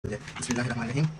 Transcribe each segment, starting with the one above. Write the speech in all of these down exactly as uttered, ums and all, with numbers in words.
बिस्मिल्लाहिर्रहमानिर्रहीम।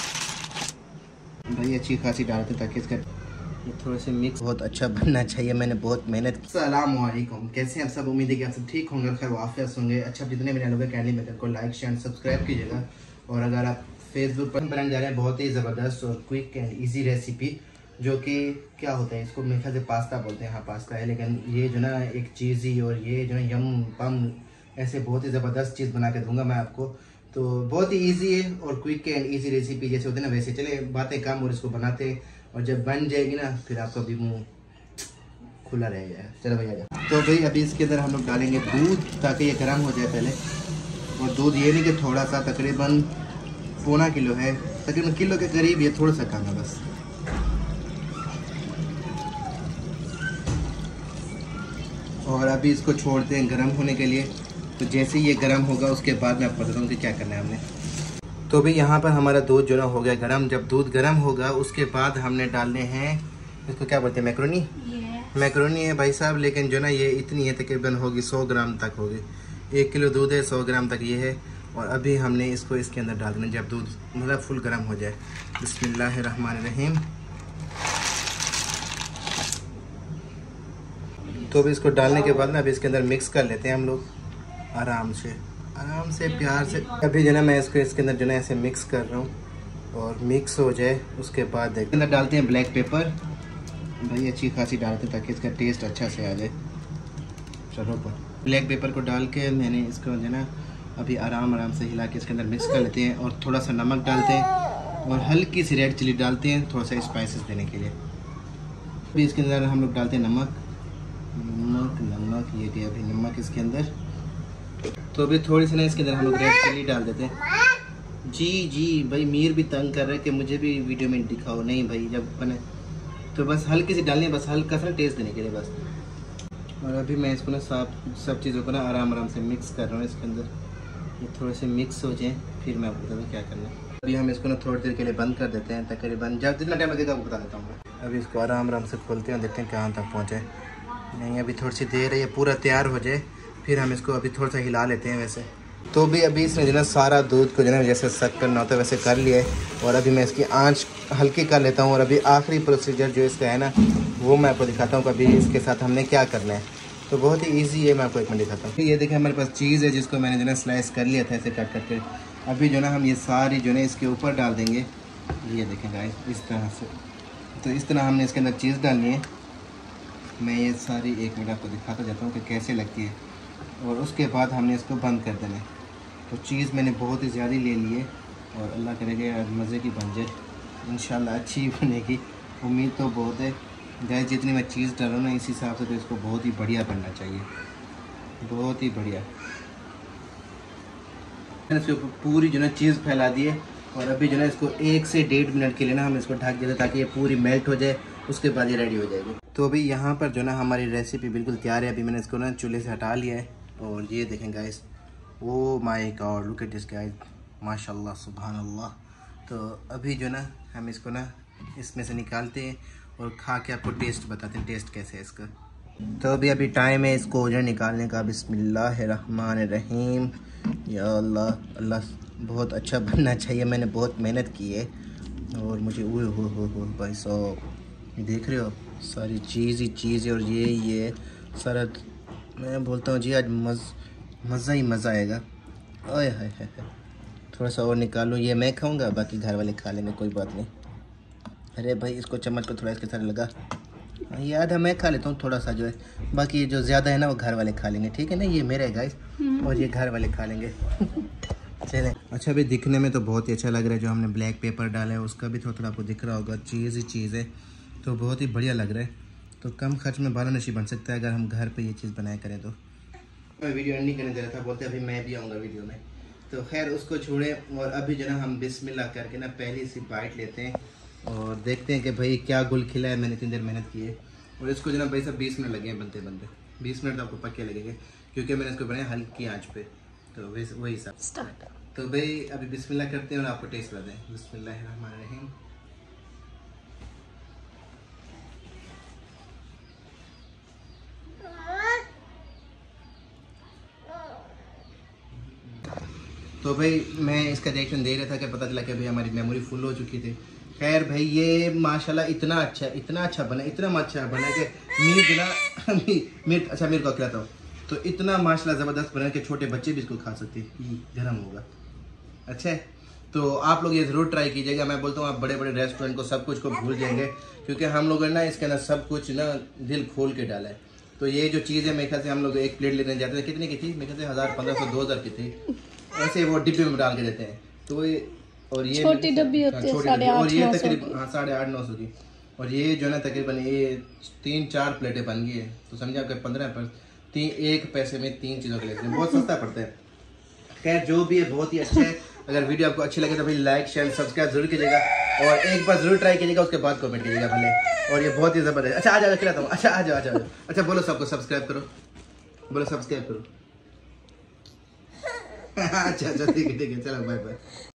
भाई अच्छी खासी डालते ताकि इसका ये थोड़े से मिक्स बहुत अच्छा बनना चाहिए। मैंने बहुत मेहनत की। अस्सलाम वालेकुम, कैसे हैं आप सब? उम्मीद है कि आप सब ठीक होंगे, खैर वाफियत होंगे। अच्छा, जितने मेरे लोग कैंडी मेथड को लाइक शेयर सब्सक्राइब कीजिएगा। और अगर आप फेसबुक पर बनाने जा रहे हैं बहुत ही ज़बरदस्त और क्विक एंड ईजी रेसिपी, जो कि क्या होता है, इसको मेरे ख्याल से पास्ता बोलते हैं। हाँ पास्ता है, लेकिन ये जो ना एक चीज़ी और ये जो ना यम पम ऐसे बहुत ही ज़बरदस्त चीज़ बना के दूंगा मैं आपको। तो बहुत ही इजी है और क्विक एंड इजी रेसिपी जैसे होते हैं ना, वैसे चले बातें कम और इसको बनाते, और जब बन जाएगी ना फिर आपका भी मुंह खुला रहेगा। चलो भैया, तो भाई अभी इसके अंदर हम लोग डालेंगे दूध ताकि ये गर्म हो जाए पहले। और दूध ये नहीं कि थोड़ा सा, तकरीबन पौना किलो है, तकरीबन किलो के करीब, ये थोड़ा सा कम है बस। और अभी इसको छोड़ते हैं गर्म होने के लिए। तो जैसे ही ये गर्म होगा उसके बाद मैं आपको बताता हूँ कि क्या करना है हमने। तो भी यहाँ पर हमारा दूध जो ना हो गया गर्म। जब दूध गर्म होगा उसके बाद हमने डालने हैं, इसको क्या बोलते हैं, मैक्रोनी। yes. मैक्रोनी है भाई साहब, लेकिन जो ना ये इतनी है, तकरीबन होगी सौ ग्राम तक होगी। एक किलो दूध है, सौ ग्राम तक ये है। और अभी हमने इसको इसके अंदर डाल देना जब दूध मतलब फुल गर्म हो जाए। बिस्मिल्लाहिर्रहमानिर्रहीम। तो अभी इसको डालने के बाद ना अभी इसके अंदर मिक्स कर लेते हैं हम लोग आराम से आराम से प्यार से। अभी जो ना मैं इसको इसके अंदर जो ना ऐसे मिक्स कर रहा हूँ, और मिक्स हो जाए उसके बाद देखते अंदर डालते हैं ब्लैक पेपर। भाई अच्छी खासी डालते हैं ताकि इसका टेस्ट अच्छा से आ जाए। चलो पर ब्लैक पेपर को डाल के मैंने इसको जो ना अभी आराम आराम से हिला के इसके अंदर मिक्स कर लेते हैं। और थोड़ा सा नमक डालते हैं और हल्की सी रेड चिली डालते हैं थोड़ा सा स्पाइसेस देने के लिए। अभी इसके अंदर हम लोग डालते हैं नमक नमक नमक ये गया अभी नमक इसके अंदर। तो अभी थोड़ी सी ना इसके अंदर हम लोग रेड चिली डाल देते हैं। जी जी भाई, मीर भी तंग कर रहे हैं कि मुझे भी वीडियो में दिखाओ। नहीं भाई, जब बने तो बस हल्की सी डालनी है, बस हल्का सा टेस्ट देने के लिए बस। और अभी मैं इसको ना सब सब चीज़ों को ना आराम आराम से मिक्स कर रहा हूँ इसके अंदर। ये थोड़े से मिक्स हो जाए फिर मैं आपको बताऊँ क्या करना है। अभी हम इसको ना थोड़ी देर के लिए बंद कर देते हैं, तकरीबन जब जितना टाइम लगेगा वो बता देता हूँ मैं। अभी इसको आराम आराम से खोलते हैं, देखते हैं कहाँ तक पहुँचे। नहीं, अभी थोड़ी सी देर है, ये पूरा तैयार हो जाए फिर हम इसको अभी थोड़ा सा हिला लेते हैं वैसे। तो भी अभी इसने जो ना सारा दूध को जो ना जैसे सक करना होता है वैसे कर लिया है। और अभी मैं इसकी आंच हल्की कर लेता हूँ। और अभी आखिरी प्रोसीजर जो इसका है ना वो मैं आपको दिखाता हूँ अभी इसके साथ हमने क्या करना है। तो बहुत ही ईजी है, मैं आपको एक मिनट दिखाता हूँ। ये देखें हमारे पास चीज़ है जिसको मैंने जो ना स्लाइस कर लिया था ऐसे कट करके। अभी जो ना हम ये सारी जो ना इसके ऊपर डाल देंगे। ये देखें गाइस, इस तरह से। तो इस तरह हमने इसके अंदर चीज़ डालनी है। मैं ये सारी एक मिनट आपको दिखाता जाता हूँ कि कैसे लगती है। और उसके बाद हमने इसको बंद कर देना है। तो चीज़ मैंने बहुत ही ज़्यादा ले ली है और अल्लाह करेगा मज़े की बन जाए, इंशाल्लाह अच्छी बनेगी। उम्मीद तो बहुत है गाइस, जितनी मैं चीज़ डालूँ ना इस हिसाब से तो इसको बहुत ही बढ़िया बनना चाहिए, बहुत ही बढ़िया। मैंने इसके ऊपर पूरी जो ना चीज़ फैला दी है। और अभी जो ना इसको एक से डेढ़ मिनट के लिए ना हम इसको ढक देते ताकि ये पूरी मेल्ट हो जाए, उसके बाद ये रेडी हो जाएगी। तो अभी यहाँ पर जो ना हमारी रेसिपी बिल्कुल तैयार है। अभी मैंने इसको ना चूल्हे से हटा लिया है। और ये देखें guys, oh my god, look at this guys, माशाल्लाह सुभान अल्लाह। तो अभी जो ना हम इसको ना इसमें से निकालते हैं और खा के आपको टेस्ट बताते हैं टेस्ट कैसे है इसका। तो अभी अभी टाइम है इसको जो निकालने का। बिस्मिल्लाहिर्रहमानिर्रहीम। या अल्लाह अल्लाह, बहुत अच्छा बनना चाहिए। मैंने बहुत मेहनत की है और मुझे ओए हो हो हो भाई साहब, देख रहे हो सारी चीज़ ही चीज़ है। और ये ये सारा मैं बोलता हूँ जी आज मज़ मज़ा ही मज़ा आएगा। ओए हाय हाय, थोड़ा सा और निकालूँ, ये मैं खाऊंगा बाकी घर वाले खा लेंगे, कोई बात नहीं। अरे भाई इसको चम्मच को थोड़ा इसके साथ लगा, ये आधा मैं खा लेता हूँ थोड़ा सा जो है, बाकी जो ज़्यादा है ना वो घर वाले खा लेंगे, ठीक है ना। ये मेरा है गाइस और ये घर वाले खा लेंगे। चलें। अच्छा, अभी दिखने में तो बहुत ही अच्छा लग रहा है। जो हमने ब्लैक पेपर डाला है उसका भी थोड़ा थोड़ा आपको दिख रहा होगा, चीज़ ही चीज़ है, तो बहुत ही बढ़िया लग रहा है। तो कम खर्च में बाला नशी बन सकता है अगर हम घर पे ये चीज़ बनाया करें तो। मैं वीडियो एंड नहीं करने दे रहा था, बोलते अभी मैं भी आऊँगा वीडियो में। तो खैर उसको छोड़े और अभी जो ना हम बिस्मिल्लाह करके ना पहली सी बाइट लेते हैं और देखते हैं कि भाई क्या गुल खिला है। मैंने इतनी देर मेहनत की है और इसको जो ना भाई साहब बीस मिनट लगे हैं बनते बनते। बीस मिनट तो आपको पक्के लगेंगे क्योंकि मैंने इसको बनाया हल्की आँच पे। तो वही सब। तो भाई अभी बिस्मिल्लाह करते हैं और आपको टेस्ट बताते हैं। बिस्मिल्लाहिर्रहमानिर्रहीम। तो तो भाई मैं इसका रिएक्शन दे रहा था कि पता चला कि भाई हमारी मेमोरी फुल हो चुकी थी। खैर भाई ये माशाल्लाह इतना अच्छा इतना अच्छा बना इतना अच्छा बना कि मीट ना मीट अच्छा मीट को खिलाता हूँ तो इतना माशाल्लाह ज़बरदस्त बना कि छोटे बच्चे भी इसको खा सकते हैं। गर्म होगा अच्छा है। तो आप लोग ये ज़रूर ट्राई कीजिएगा। मैं बोलता हूँ आप बड़े बड़े रेस्टोरेंट को सब कुछ को भूल जाएंगे क्योंकि हम लोगों ने ना इसके अंदर सब कुछ ना दिल खोल के डाला है। तो ये जो चीज़ है मेरे ख्याल से हम लोग एक प्लेट लेने जाते थे, कितने की थी मेरे ख्याल से हज़ार पंद्रह सौ दो हज़ार की थी, ऐसे वो डिब्बे में डाल के देते हैं। तो ये और ये छोटी डब्बी होती है साढ़े आठ और ये तकरीबन हाँ साढ़े आठ नौ सौ की। और ये जो है ना तकरीबन ये तीन चार प्लेटें बन गई है तो समझे आपके पंद्रह पर तीन एक पैसे में तीन चीज़ों के लेते हैं, बहुत सस्ता पड़ता है। खैर जो भी है बहुत ही अच्छा है। अगर वीडियो आपको अच्छी लगे तो भाई लाइक शेयर सब्सक्राइब जरूर कीजिएगा और एक बार जरूर ट्राई कीजिएगा, उसके बाद कमेंट कीजिएगा भले। और ये बहुत ही ज़बरदस्त। अच्छा आ जाओ खिलाता हूँ। अच्छा आ जाओ आ जाओ अच्छा बोलो सबको सब्सक्राइब करो, बोलो सब्सक्राइब करो। अच्छा अच्छा ठीक है ठीक है चलो बाय बाय।